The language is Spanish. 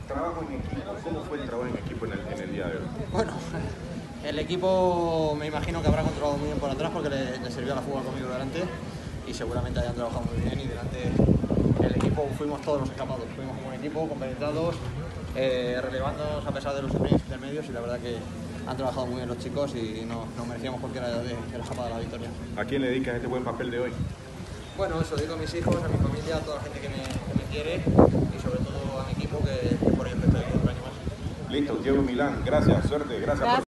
Trabajo en equipo. ¿Cómo fue el trabajo en equipo en el día de hoy? Bueno, el equipo me imagino que habrá controlado muy bien por atrás porque le sirvió a la fuga conmigo delante y seguramente hayan trabajado muy bien y delante el equipo fuimos todos los escapados, fuimos como un equipo compenetrados, relevándonos a pesar de los sprints intermedios y la verdad que han trabajado muy bien los chicos y nos merecíamos cualquiera de la escapada de la victoria. ¿A quién le dedicas este buen papel de hoy? Bueno, eso digo a mis hijos, a mi familia, a toda la gente que me quiere y sobre todo a mi equipo que por ello estoy aquí otro año más. Listo, Diego Milán, gracias, suerte, gracias.